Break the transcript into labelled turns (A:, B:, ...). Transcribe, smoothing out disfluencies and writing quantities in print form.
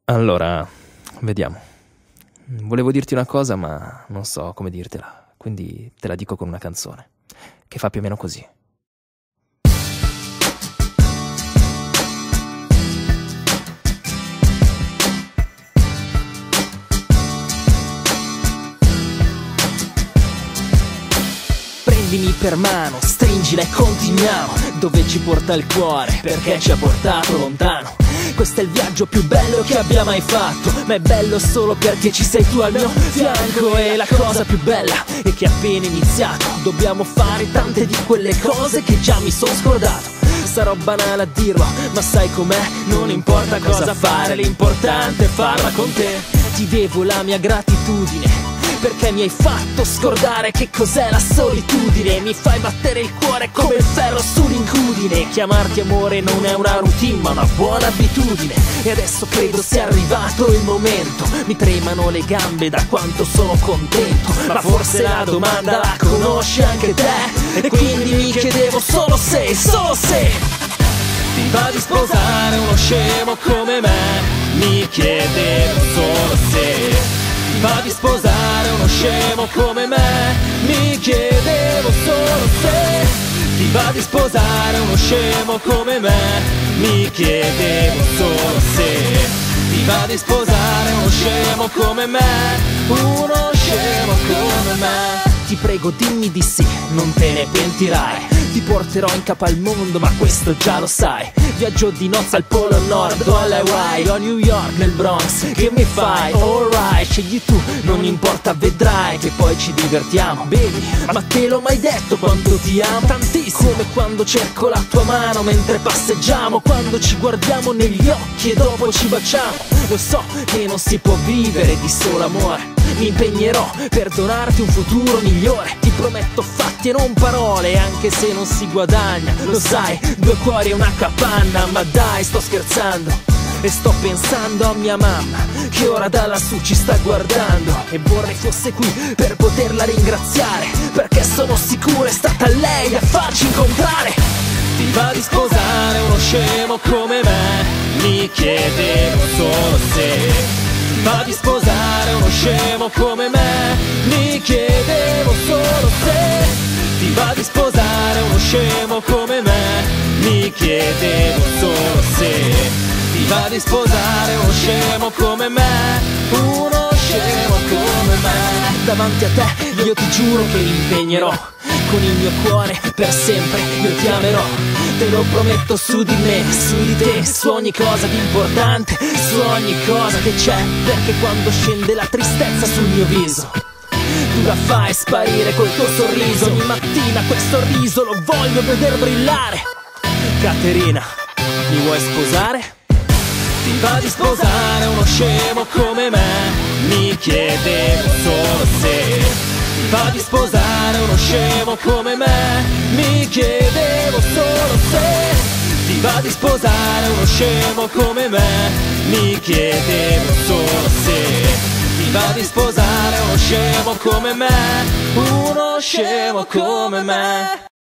A: Allora, vediamo. Volevo dirti una cosa, ma non so come dirtela, quindi te la dico con una canzone, che fa più o meno così. Prendimi per mano, stringila e continuiamo dove ci porta il cuore, perché ci ha portato lontano. Questo è il viaggio più bello che abbia mai fatto, ma è bello solo perché ci sei tu al mio fianco. E la cosa più bella è che è appena iniziato, dobbiamo fare tante di quelle cose che già mi son scordato. Sarò banale a dirlo, ma sai com'è? Non importa cosa fare, l'importante è farla con te. Ti devo la mia gratitudine, perché mi hai fatto scordare che cos'è la solitudine. Mi fai battere il cuore come il ferro sull'incudine. Chiamarti amore non è una routine, ma una buona abitudine. E adesso credo sia arrivato il momento. Mi tremano le gambe da quanto sono contento, ma forse la domanda la conosci anche te. E quindi mi chiedevo solo se ti va di sposare uno scemo come me. Mi chiedevo solo se ti va di sposare uno scemo come me. Mi chiedevo solo se ti va di sposare uno scemo come me. Mi chiedevo solo se ti va di sposare uno scemo come me. Uno scemo come me. Ti prego dimmi di sì, non te ne pentirai. Ti porterò in capo al mondo, ma questo già lo sai. Viaggio di nozze al Polo Nord o all'Hawaii o a New York, nel Bronx, che mi fai? Alright, scegli tu, non importa, vedrai che poi ci divertiamo. Baby, ma te l'ho mai detto quanto ti amo? Tantissimo, come quando cerco la tua mano mentre passeggiamo, quando ci guardiamo negli occhi e dopo ci baciamo. Lo so che non si può vivere di solo amore, mi impegnerò per donarti un futuro migliore. Ti prometto fatti e non parole, anche se non si guadagna. Lo sai, due cuori e una capanna, ma dai, sto scherzando. E sto pensando a mia mamma, che ora da lassù ci sta guardando. E vorrei fosse qui per poterla ringraziare, perché sono sicuro è stata lei a farci incontrare. Ti va di sposare uno scemo come me. Mi chiedevo solo se ti va di sposare uno scemo come me. Mi chiedevo solo se ti va di sposare uno scemo come me. Mi chiedevo solo se ti va di sposare uno scemo come me. Uno scemo come me. Davanti a te io ti giuro che mi impegnerò, con il mio cuore per sempre io ti amerò. Te lo prometto su di me, su di te, su ogni cosa di importante, su ogni cosa che c'è, perché quando scende la tristezza sul mio viso tu la fai sparire col tuo sorriso. Ogni mattina quel sorriso lo voglio veder brillare. Caterina, mi vuoi sposare? Ti va di sposare uno scemo come me. Mi chiedevo solo se ti va di sposare uno scemo come me. Mi chiedevo solo se ti va di sposare uno scemo come me. Mi chiedevo solo se ti va di sposare uno scemo come me. Uno scemo come me.